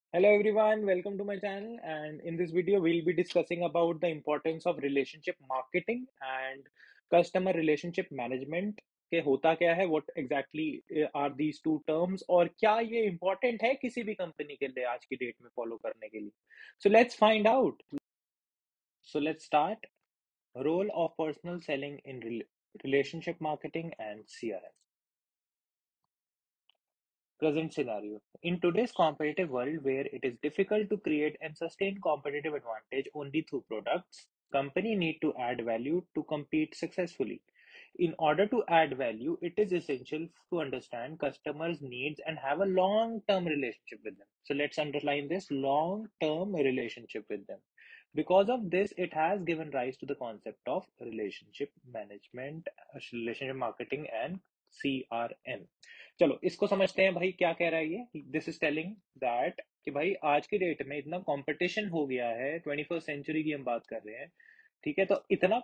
Hello everyone, welcome to my channel, and in this video we'll be discussing about the importance of relationship marketing and customer relationship management के होता क्या है, what exactly are these two terms और क्या ये important है किसी भी कंपनी के लिए आज की डेट में फॉलो करने के लिए. So let's find out. So let's start. Role of personal selling in relationship marketing and CRM. Present scenario. In today's competitive world where it is difficult to create and sustain competitive advantage only through products, company need to add value to compete successfully. In order to add value, it is essential to understand customers' needs and have a long-term relationship with them. So let's underline this long-term relationship with them. Because of this, it has given rise to the concept of relationship management, relationship marketing, and CRM. चलो इसको समझते हैं भाई क्या कह रहा है ये. दिस इज टेलिंग दैट कि भाई आज की डेट में इतना कंपटीशन हो गया है, 21st सेंचुरी की हम बात कर रहे हैं. ठीक है, तो इतना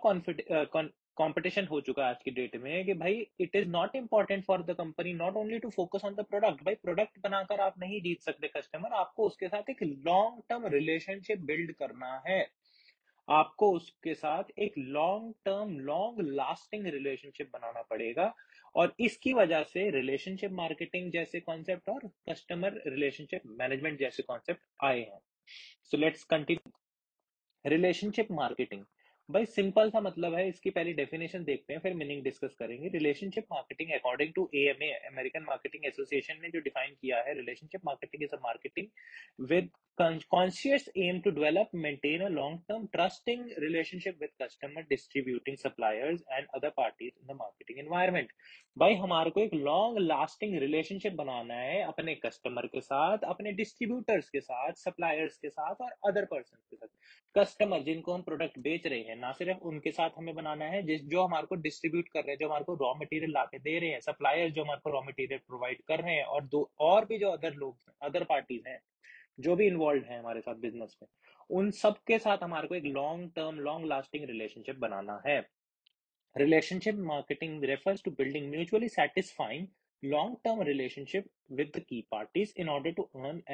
कंपटीशन हो चुका है आज की डेट में कि भाई it is not important for the company not only to focus on the product. भाई प्रोडक्ट बनाकर आप नहीं जीत सकते कस्टमर, आपको उसके साथ एक लॉन्ग टर्म रिलेशनशिप बिल्ड करना है. आपको उसके साथ एक long term long lasting relationship बनाना पड़ेगा. और इसकी वजह से रिलेशनशिप मार्केटिंग जैसे कॉन्सेप्ट और कस्टमर रिलेशनशिप मैनेजमेंट जैसे कॉन्सेप्ट आए हैं. So let's continue. Relationship marketing भाई सिंपल सा मतलब है, इसकी पहली डेफिनेशन देखते हैं फिर मीनिंग डिस्कस करेंगे. Relationship marketing according to AMA, American Marketing Association ने जो डिफाइन किया है, relationship marketing is a marketing with conscious aim to develop, maintain a long-term trusting relationship with customer, distributing suppliers and other parties in the marketing environment. भाई हमारे को एक long lasting relationship बनाना है अपने कस्टमर के साथ, अपने डिस्ट्रीब्यूटर्स के साथ, सप्लायर्स के साथ और अदर पर्सन के साथ. कस्टमर जिनको हम प्रोडक्ट बेच रहे हैं ना सिर्फ उनके साथ हमें बनाना है, जिस जो हमारे को डिस्ट्रीब्यूट कर रहे हैं, जो हमारे को रॉ मटेरियल लाके दे रहे हैं, सप्लायर्स जो हमारे को रॉ मटेरियल प्रोवाइड कर रहे हैं, और दो और भी जो अदर लोग अदर पार्टीज हैं जो भी इन्वॉल्व है हमारे साथ बिजनेस में, उन सब के साथ हमारे को एक long term long lasting relationship बनाना है. Relationship marketing refers to building mutually satisfying long term relationship with the key parties in order to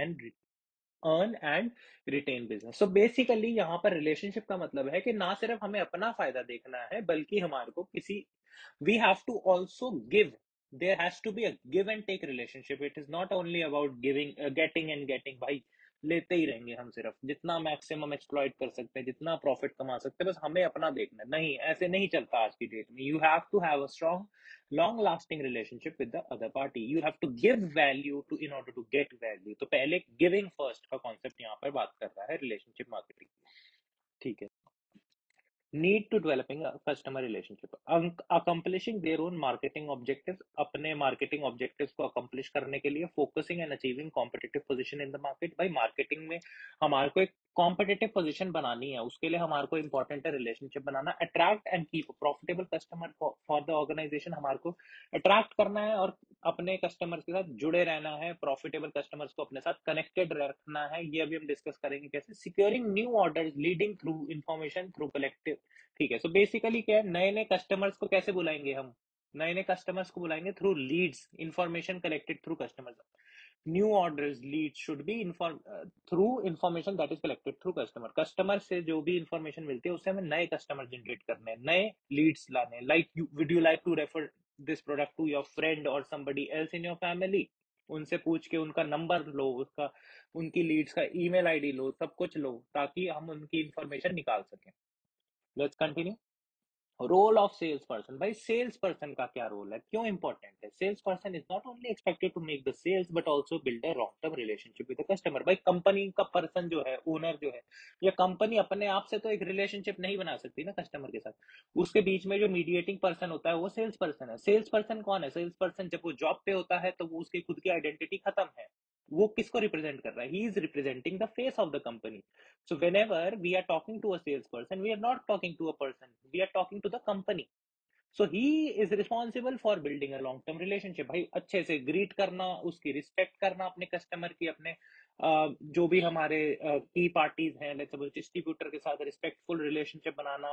earn and retain business. So basically यहाँ पर रिलेशनशिप का मतलब है कि ना सिर्फ हमें अपना फायदा देखना है बल्कि हमारे को किसी we have to also give. There has to be a give and take relationship. It is not only about giving, getting and getting. भाई लेते ही रहेंगे हम, सिर्फ जितना मैक्सिमम एक्सप्लॉइट कर सकते हैं, जितना प्रॉफिट कमा सकते हैं, बस हमें अपना देखना है. नहीं, ऐसे नहीं चलता आज की डेट में. You have to have a strong long lasting relationship with the other party. You have to give value to in order to get value. तो पहले गिविंग फर्स्ट का कॉन्सेप्ट यहाँ पर बात कर रहा है रिलेशनशिप मार्केटिंग. ठीक है. Need to developing a customer relationship, accomplishing their own marketing objectives, अपने marketing objectives को accomplish करने के लिए focusing and achieving competitive position in the market. भाई marketing में हमारे को एक competitive position बनानी है, उसके लिए हमारे को important है relationship banana. Attract and keep profitable customer for the organization. हमारे को attract करना है और अपने customers के साथ जुड़े रहना है, profitable customers को अपने साथ connected रखना है. ये अभी हम discuss करेंगे कैसे. Securing new orders leading through information through collective. ठीक है. सो बेसिकली क्या है, नए नए कस्टमर्स को कैसे बुलाएंगे हम, नए नए कस्टमर्स को बुलाएंगे through leads, information collected through customers. New orders lead should be inform through information that is collected through customer. Customer से जो भी इंफॉर्मेशन मिलती है उससे हमें नए कस्टमर जनरेट करने हैं, नए लीड्स लाने हैं. Like you would you like to refer this product to your friend और somebody else in your family. उनसे पूछ के उनका नंबर लो, उसका उनकी लीड्स का ईमेल आईडी लो, सब कुछ लो ताकि हम उनकी इंफॉर्मेशन निकाल सकें. Let's continue. Role of sales person. भाई सेल्स पर्सन का क्या रोल है, क्यों इंपॉर्टेंट है. Sales person is not only expected to make the sales but also build a long term relationship with the customer. भाई company का person जो है, ओनर जो है, या कंपनी अपने आप से तो एक रिलेशनशिप नहीं बना सकती ना कस्टमर के साथ. उसके बीच में जो मीडिएटिंग पर्सन होता है वो सेल्स पर्सन है. सेल्स पर्सन कौन है, सेल्स पर्सन जब वो जॉब पे होता है तो वो उसकी खुद की आइडेंटिटी खत्म है. वो किसको रिप्रेजेंट कर रहा है, he is representing the face of the company. So whenever we are talking to a salesperson, we are not talking to a person, we are talking to the company. So he is responsible for building a long term relationship. भाई अच्छे से greet करना, उसकी respect करना अपने customer की, अपने जो भी हमारे की पार्टीज हैं, लेट्स सपोज डिस्ट्रीब्यूटर के साथ रिस्पेक्टफुल रिलेशनशिप बनाना,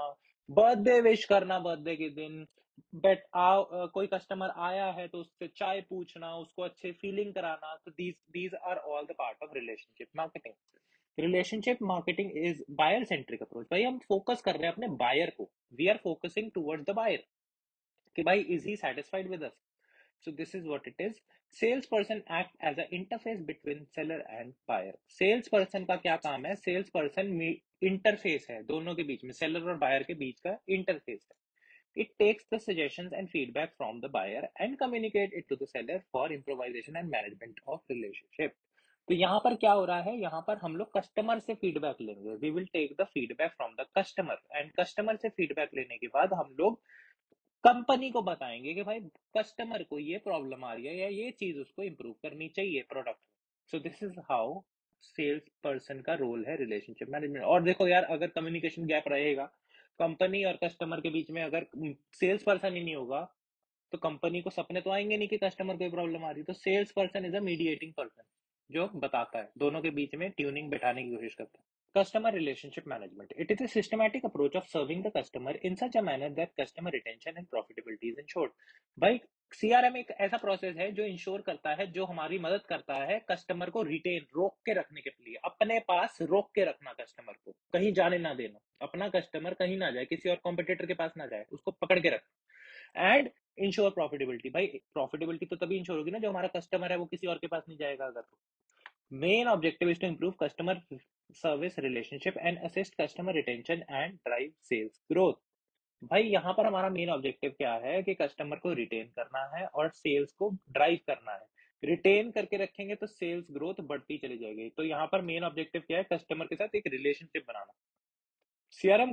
बर्थडे विश करना बर्थडे के दिन, बट कोई कस्टमर आया है तो उससे चाय पूछना, उसको अच्छे फीलिंग कराना, तो these are all the part of relationship marketing. Relationship marketing is buyer centric approach. भाई हम फोकस कर रहे हैं अपने बायर को, we are focusing towards the buyer कि भाई is he satisfied with us. So this is what it is. Salesperson act as an interface between seller and buyer. Salesperson का क्या काम है? Salesperson इंटरफेस है दोनों के बीच में, सेलर और बायर के बीच का इंटरफेस है। It takes the suggestions and feedback from the buyer and communicate it to the seller for improvisation and management of relationship. तो यहाँ पर क्या हो रहा है? यहाँ पर हम लोग कस्टमर से फीडबैक लेंगे। We will take the feedback from the customer, and customer से फीडबैक लेने के बाद हम लोग कंपनी को बताएंगे कि भाई कस्टमर को ये प्रॉब्लम आ रही है या ये चीज उसको इंप्रूव करनी चाहिए प्रोडक्ट में। So this is how sales person का रोल है रिलेशनशिप मैनेजमेंट। और देखो यार, अगर कम्युनिकेशन गैप रहेगा कंपनी और कस्टमर के बीच में, अगर सेल्स पर्सन ही नहीं होगा तो कंपनी को सपने तो आएंगे नहीं कि कस्टमर को प्रॉब्लम आ रही है। तो sales person is a mediating person जो बताता है, दोनों के बीच में ट्यूनिंग बैठाने की कोशिश करता है। Customer relationship management. It is a systematic approach of serving the customer in such a manner that customer retention and profitability is ensured. भाई सीआरएम एक ऐसा प्रोसेस है जो इंश्योर करता है, जो हमारी मदद करता है कस्टमर को रिटेन, रोक के रखने के लिए, अपने पास रोक के रखना, कस्टमर को कहीं जाने ना देना, अपना कस्टमर कहीं ना जाए, किसी और कॉम्पिटिटर के पास ना जाए, उसको पकड़ के रखना। And ensure profitability. भाई प्रॉफिटेबिलिटी तो तभी इंश्योर होगी ना जो हमारा कस्टमर है वो किसी और के पास नहीं जाएगा अगर। तो main objective is to improve customer service relationship and assist customer retention and drive sales growth. भाई यहाँ पर हमारा मेन ऑब्जेक्टिव क्या है कि कस्टमर को रिटेन करना है और सेल्स को ड्राइव करना है। रिटेन करके रखेंगे तो सेल्स ग्रोथ बढ़ती चली जाएगी। तो यहाँ पर मेन ऑब्जेक्टिव क्या है? कस्टमर के साथ एक रिलेशनशिप बनाना। CRM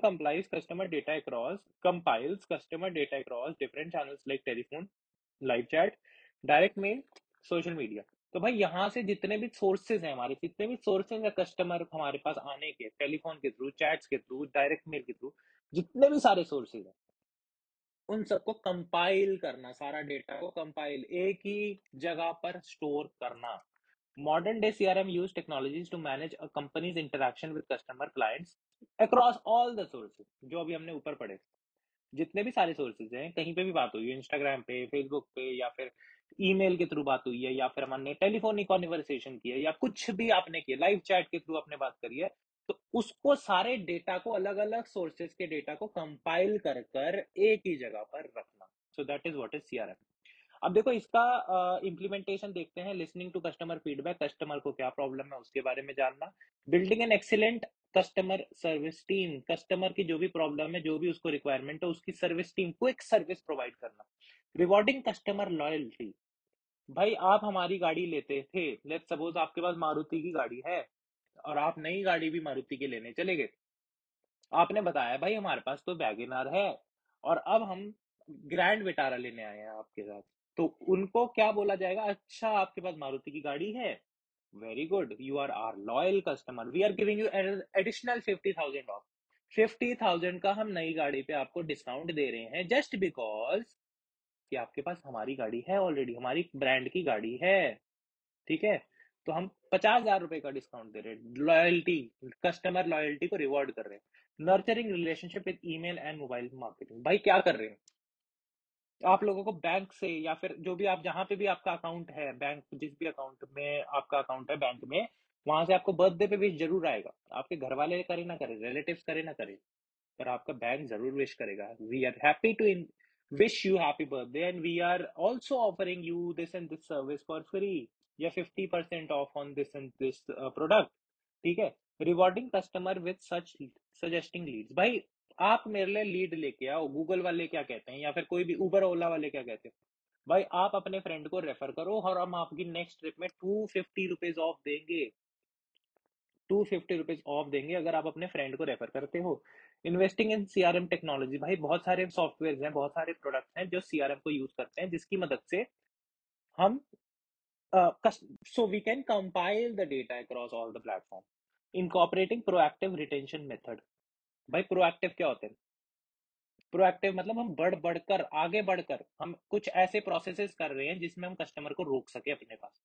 compiles customer data across different channels like telephone, live chat, direct mail, social media. तो भाई यहाँ से जितने भी सोर्सेज हैं हमारे, जितने भी सोर्सेज है कस्टमर हमारे पास आने के, टेलीफोन के थ्रू, चैट्स के थ्रू, डायरेक्ट मेल के थ्रू, जितने भी सारे सोर्सेज हैं उन सबको कंपाइल करना, सारा डेटा को कंपाइल एक ही जगह पर स्टोर करना। Modern day CRM use technologies to manage a company's interaction with customer clients across all the sources, जो अभी हमने ऊपर पढ़े, जितने भी सारे सोर्सेज हैं, कहीं पे भी बात हुई है, इंस्टाग्राम पे, फेसबुक पे, या फिर ईमेल के थ्रू बात हुई है, या फिर हमने टेलीफोनिक कॉन्वर्सेशन की है, या कुछ भी आपने किया, लाइव चैट के थ्रू आपने बात करी है, तो उसको सारे डेटा को, अलग अलग सोर्सेज के डेटा को कंपाइल कर कर एक ही जगह पर रखना। So that is what is CRM. अब देखो इसका इम्प्लीमेंटेशन देखते हैं। Listening to customer feedback, customer को क्या प्रॉब्लम है उसके बारे में जानना। Building an excellent customer service team, customer की जो भी प्रॉब्लम है, जो भी उसको रिक्वायरमेंट है, उसकी service team, quick service provide करना। Rewarding customer loyalty. भाई आप हमारी गाड़ी लेते थे, लेट्स सपोज आपके पास मारुति की गाड़ी है और आप नई गाड़ी भी मारुति के लेने चले गए। आपने बताया भाई हमारे पास तो वैगनआर है और अब हम ग्रैंड विटारा लेने आए हैं आपके साथ, तो उनको क्या बोला जाएगा? अच्छा आपके पास मारुति की गाड़ी है, very good, you are are loyal customer, we are giving you additional 50,000 off. 50,000 का हम नई गाड़ी पे आपको डिस्काउंट दे रहे हैं जस्ट बिकॉज कि आपके पास हमारी गाड़ी है, ऑलरेडी हमारी ब्रांड की गाड़ी है। ठीक है, तो हम 50,000 रुपए का डिस्काउंट दे रहे हैं, लॉयल्टी, कस्टमर लॉयल्टी को रिवॉर्ड कर रहे हैं। Nurturing relationship with email and mobile marketing. भाई क्या कर रहे हैं आप लोगों को बैंक से, या फिर जो भी आप, जहां पे भी आपका अकाउंट है, बैंक जिस भी अकाउंट में आपका अकाउंट है बैंक में, वहां से आपको बर्थडे पे विश जरूर आएगा। आपके घर वाले करे ना करे, रिलेटिव्स करे ना करे, पर आपका बैंक जरूर विश करेगा। We are happy to wish you happy birthday and we are also offering you this and this service for free, या 50% off on this and this product. ठीक है, rewarding customer with such suggesting leads. भाई आप मेरे लिए lead लेके आओ, Google वाले क्या कहते हैं, या फिर कोई भी उबर ओला वाले क्या कहते हैं, भाई आप अपने फ्रेंड को रेफर करो और हम आपकी नेक्स्ट ट्रिप में 250 रुपीज ऑफ देंगे। 250 रुपीज ऑफ देंगे अगर आप अपने फ्रेंड को रेफर करते हो। Investing in CRM technology. भाई बहुत सारे सॉफ्टवेयर हैं, बहुत सारे प्रोडक्ट्स हैं जो सीआरएम को यूज करते हैं, जिसकी मदद से हम so we can compile the data across all the platform, incorporating proactive retention method। भाई प्रोएक्टिव क्या होते हैं? प्रोएक्टिव मतलब हम बढ़कर, आगे बढ़कर हम कुछ ऐसे प्रोसेसेस कर रहे हैं जिसमें हम कस्टमर को रोक सके अपने पास।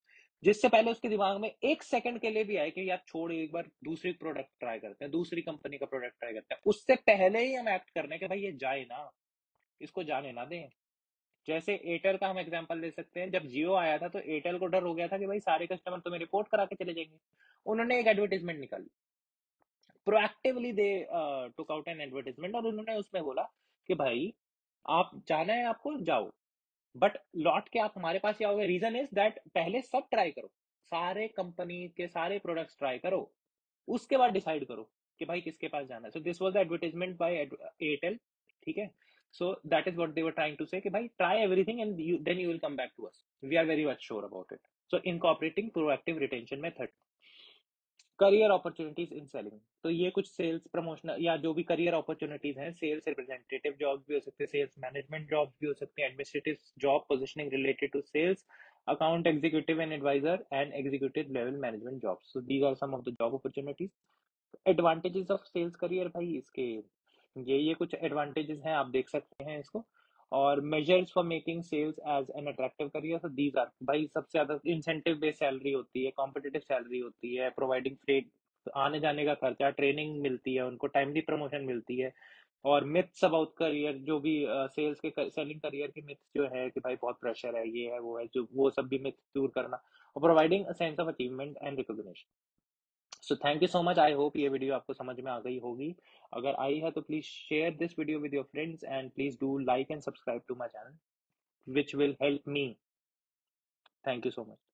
जिससे पहले उसके दिमाग में एक सेकंड के लिए भी आए कि यार छोड़, एक बार दूसरी प्रोडक्ट ट्राई करते हैं, दूसरी कंपनी का प्रोडक्ट ट्राई करते हैं, उससे पहले ही हम एक्ट करने के भाई ये जाए ना, इसको जाने ना दें। जैसे एयरटेल का हम एग्जांपल ले सकते हैं, जब जियो आया था तो एयरटेल को डर हो गया था कि भाई सारे कस्टमर तुम्हें रिपोर्ट करा के चले जाएंगे। उन्होंने एक एडवर्टीजमेंट निकाली, proactively they took out an advertisement, और उन्होंने उसमें बोला कि भाई आप जाना है आपको जाओ, बट लौट के आप हमारे पास ही आओगे। रीजन इज दैट पहले सब ट्राई करो, सारे कंपनी के सारे प्रोडक्ट्स ट्राई करो, उसके बाद डिसाइड करो कि भाई किसके पास जाना है। So this was the advertisement by Airtel. ठीक है, so that is what they were trying to say कि भाई try everything and then you will come back to us, we are very much sure about it. So incorporating proactive retention method. Career opportunities in selling, तो ये कुछ sales promotional या जो भी career opportunities हैं, sales representative jobs भी हो सकते हैं, सेल्स मैनेजमेंट जॉब्स भी हो सकते हैं, administrative job positioning related to sales, account executive and advisor and executive level management jobs. So these are some of the job opportunities. Advantages of sales career भाई, इसके ये कुछ एडवांटेजेस हैं, आप देख सकते हैं इसको। और measures for making sales as an attractive career, तो दीज आर भाई, सबसे ज्यादा इंसेंटिव बेस्ड सैलरी होती है, कॉम्पिटिटिव सैलरी होती है, प्रोवाइडिंग फ्री आने जाने का खर्चा, ट्रेनिंग मिलती है उनको, टाइमली प्रमोशन मिलती है। और मिथ्स अबाउट करियर, जो भी सेल्स के सेलिंग करियर की मिथ्स जो है कि भाई बहुत प्रेशर है, ये है वो है, जो वो सब भी मिथ्स दूर करना, और providing a sense of achievement and recognition. So thank you so much, I hope ये वीडियो आपको समझ में आ गई होगी। अगर आई है तो please share this video with your friends and please do like and subscribe to my channel, which will help me. Thank you so much.